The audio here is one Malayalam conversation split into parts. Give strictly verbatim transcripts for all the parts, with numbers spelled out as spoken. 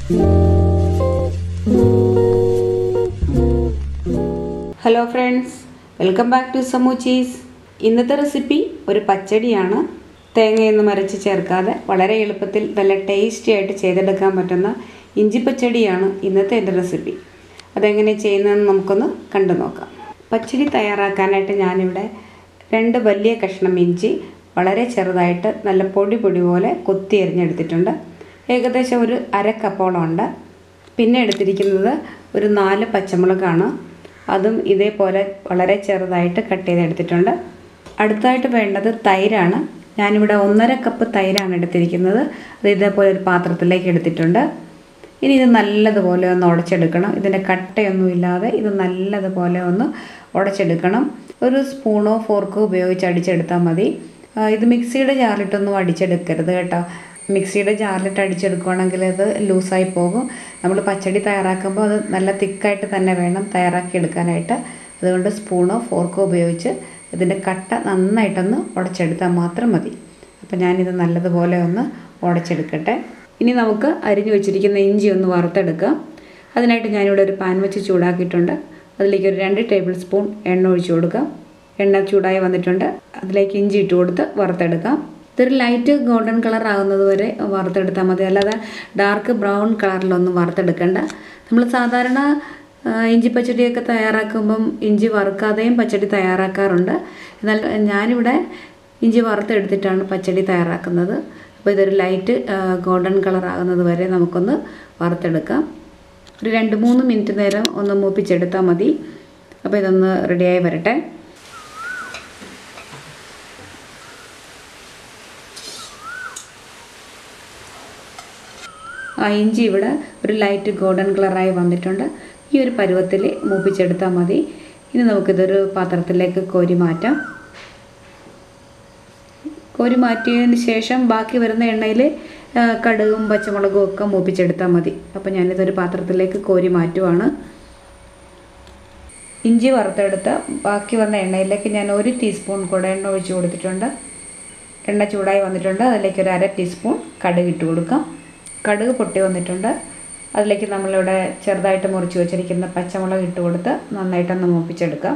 Hello friends, welcome back to Samoochees. ഇന്നത്തെ റെസിപ്പി ഒരു പച്ചടിയാണ്. തേങ്ങയൊന്നും അരച്ച് ചേർക്കാതെ വളരെ എളുപ്പത്തിൽ നല്ല ടേസ്റ്റി ആയിട്ട് ചെയ്തെടുക്കാൻ പറ്റുന്ന ഇഞ്ചി പച്ചടിയാണ് ഇന്നത്തെ എൻ്റെ റെസിപ്പി. അതെങ്ങനെ ചെയ്യുന്നതെന്ന് നമുക്കൊന്ന് കണ്ടു നോക്കാം. പച്ചടി തയ്യാറാക്കാനായിട്ട് ഞാനിവിടെ രണ്ട് വലിയ കഷ്ണം ഇഞ്ചി വളരെ ചെറുതായിട്ട് നല്ല പൊടി പൊടി പോലെ കൊത്തി അരിഞ്ഞെടുത്തിട്ടുണ്ട്. ഏകദേശം ഒരു അര കപ്പോളം ഉണ്ട്. പിന്നെ എടുത്തിരിക്കുന്നത് ഒരു നാല് പച്ചമുളകാണ്. അതും ഇതേപോലെ വളരെ ചെറുതായിട്ട് കട്ട് ചെയ്തെടുത്തിട്ടുണ്ട്. അടുത്തായിട്ട് വേണ്ടത് തൈരാണ്. ഞാനിവിടെ ഒന്നര കപ്പ് തൈരാണ് എടുത്തിരിക്കുന്നത്. അത് ഇതേപോലെ ഒരു പാത്രത്തിലേക്ക് എടുത്തിട്ടുണ്ട്. ഇനി ഇത് നല്ലതുപോലെ ഒന്ന് ഉടച്ചെടുക്കണം. ഇതിൻ്റെ കട്ടയൊന്നുമില്ലാതെ ഇത് നല്ലതുപോലെ ഒന്ന് ഉടച്ചെടുക്കണം. ഒരു സ്പൂണോ ഫോർക്കോ ഉപയോഗിച്ച് അടിച്ചെടുത്താൽ മതി. ഇത് മിക്സിയുടെ ജാറിലിട്ടൊന്നും അടിച്ചെടുക്കരുത് കേട്ടോ. മിക്സിയുടെ ജാറിലിട്ട് അടിച്ചെടുക്കുകയാണെങ്കിൽ അത് ലൂസായി പോകും. നമ്മൾ പച്ചടി തയ്യാറാക്കുമ്പോൾ അത് നല്ല തിക്കായിട്ട് തന്നെ വേണം തയ്യാറാക്കി എടുക്കാനായിട്ട്. അതുകൊണ്ട് സ്പൂണോ ഫോർക്കോ ഉപയോഗിച്ച് ഇതിൻ്റെ കട്ട നന്നായിട്ടൊന്ന് ഉടച്ചെടുത്താൽ മാത്രം മതി. അപ്പോൾ ഞാനിത് നല്ലതുപോലെ ഒന്ന് ഉടച്ചെടുക്കട്ടെ. ഇനി നമുക്ക് അരിഞ്ഞു വെച്ചിരിക്കുന്ന ഇഞ്ചി ഒന്ന് വറുത്തെടുക്കാം. അതിനായിട്ട് ഞാനിവിടെ ഒരു പാൻ വെച്ച് ചൂടാക്കിയിട്ടുണ്ട്. അതിലേക്ക് ഒരു രണ്ട് ടേബിൾ സ്പൂൺ എണ്ണ ഒഴിച്ചു കൊടുക്കാം. എണ്ണ ചൂടായി വന്നിട്ടുണ്ട്. അതിലേക്ക് ഇഞ്ചി ഇട്ട് കൊടുത്ത് വറുത്തെടുക്കാം. ഇതൊരു ലൈറ്റ് ഗോൾഡൻ കളർ ആകുന്നത് വരെ വറുത്തെടുത്താൽ മതി. അല്ലാതെ ഡാർക്ക് ബ്രൗൺ കളറിലൊന്നും വറുത്തെടുക്കണ്ട. നമ്മൾ സാധാരണ ഇഞ്ചി പച്ചടിയൊക്കെ തയ്യാറാക്കുമ്പം ഇഞ്ചി വറുക്കാതെയും പച്ചടി തയ്യാറാക്കാറുണ്ട്. എന്നാൽ ഞാനിവിടെ ഇഞ്ചി വറുത്തെടുത്തിട്ടാണ് പച്ചടി തയ്യാറാക്കുന്നത്. അപ്പോൾ ഇതൊരു ലൈറ്റ് ഗോൾഡൻ കളർ ആകുന്നത് വരെ നമുക്കൊന്ന് വറുത്തെടുക്കാം. ഒരു രണ്ട് മൂന്ന് മിനിറ്റ് നേരം ഒന്ന് മൂപ്പിച്ചെടുത്താൽ മതി. അപ്പോൾ ഇതൊന്ന് റെഡിയായി വരട്ടെ. ആ ഇഞ്ചി ഇവിടെ ഒരു ലൈറ്റ് ഗോൾഡൻ കളറായി വന്നിട്ടുണ്ട്. ഈ ഒരു പരുവത്തിൽ മൂപ്പിച്ചെടുത്താൽ മതി. ഇനി നമുക്കിതൊരു പാത്രത്തിലേക്ക് കോരി മാറ്റാം. കോരി മാറ്റിയതിന് ശേഷം ബാക്കി വരുന്ന എണ്ണയിൽ കടുകും പച്ചമുളകും ഒക്കെ മൂപ്പിച്ചെടുത്താൽ മതി. അപ്പോൾ ഞാനിതൊരു പാത്രത്തിലേക്ക് കോരി മാറ്റുവാണ്. ഇഞ്ചി വറുത്തെടുത്ത ബാക്കി വന്ന എണ്ണയിലേക്ക് ഞാൻ ഒരു ടീസ്പൂൺ കൂടെ എണ്ണ ഒഴിച്ച് കൊടുത്തിട്ടുണ്ട്. എണ്ണ ചൂടായി വന്നിട്ടുണ്ട്. അതിലേക്ക് ഒരു അര ടീസ്പൂൺ കടുക് ഇട്ട് കൊടുക്കാം. കടുക് പൊട്ടി വന്നിട്ടുണ്ട്. അതിലേക്ക് നമ്മളിവിടെ ചെറുതായിട്ട് മുറിച്ച് വെച്ചിരിക്കുന്ന പച്ചമുളക് ഇട്ട് കൊടുത്ത് നന്നായിട്ടൊന്ന് മൂപ്പിച്ചെടുക്കാം.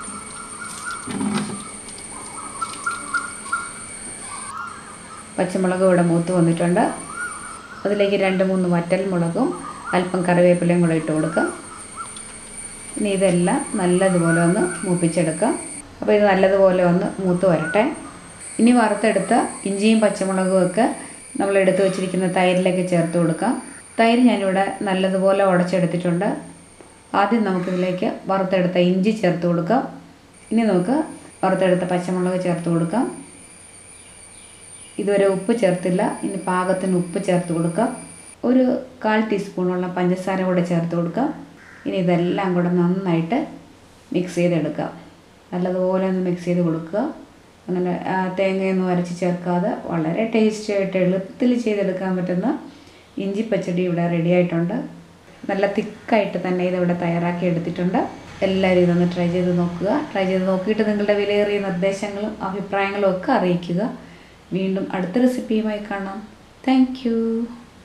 പച്ചമുളക് ഇവിടെ മൂത്ത് വന്നിട്ടുണ്ട്. അതിലേക്ക് രണ്ട് മൂന്ന് വറ്റൽ മുളകും അല്പം കറിവേപ്പിലയും കൂടെ ഇട്ട് കൊടുക്കാം. ഇനി ഇതെല്ലാം നല്ലതുപോലെ ഒന്ന് മൂപ്പിച്ചെടുക്കാം. അപ്പോൾ ഇത് നല്ലതുപോലെ ഒന്ന് മൂത്ത് വരട്ടെ. ഇനി വറുത്തെടുത്ത ഇഞ്ചിയും പച്ചമുളകും ഒക്കെ നമ്മൾ എടുത്തു വെച്ചിരിക്കുന്ന തൈരിലേക്ക് ചേർത്ത് കൊടുക്കാം. തൈര് ഞാനിവിടെ നല്ലതുപോലെ ഉടച്ചെടുത്തിട്ടുണ്ട്. ആദ്യം നമുക്കിതിലേക്ക് വറുത്തെടുത്ത ഇഞ്ചി ചേർത്ത് കൊടുക്കാം. ഇനി നമുക്ക് വറുത്തെടുത്ത പച്ചമുളക് ചേർത്ത് കൊടുക്കാം. ഇതുവരെ ഉപ്പ് ചേർത്തില്ല. ഇനി പാകത്തിന് ഉപ്പ് ചേർത്ത് കൊടുക്കാം. ഒരു കാൽ ടീസ്പൂണോളം പഞ്ചസാര കൂടെ ചേർത്ത് കൊടുക്കാം. ഇനി ഇതെല്ലാം കൂടെ നന്നായിട്ട് മിക്സ് ചെയ്തെടുക്കാം. നല്ലതുപോലെ ഒന്ന് മിക്സ് ചെയ്ത് കൊടുക്കുക. അങ്ങനെ തേങ്ങയൊന്നും അരച്ച് ചേർക്കാതെ വളരെ ടേസ്റ്റി ആയിട്ട് എളുപ്പത്തിൽ ചെയ്തെടുക്കാൻ പറ്റുന്ന ഇഞ്ചി പച്ചടി ഇവിടെ റെഡി ആയിട്ടുണ്ട്. നല്ല തിക്കായിട്ട് തന്നെ ഇതിവിടെ തയ്യാറാക്കി എടുത്തിട്ടുണ്ട്. എല്ലാവരും ഇതൊന്ന് ട്രൈ ചെയ്ത് നോക്കുക. ട്രൈ ചെയ്ത് നോക്കിയിട്ട് നിങ്ങളുടെ വിലയേറിയ നിർദ്ദേശങ്ങളും അഭിപ്രായങ്ങളും ഒക്കെ അറിയിക്കുക. വീണ്ടും അടുത്ത റെസിപ്പിയുമായി കാണാം. Thank U.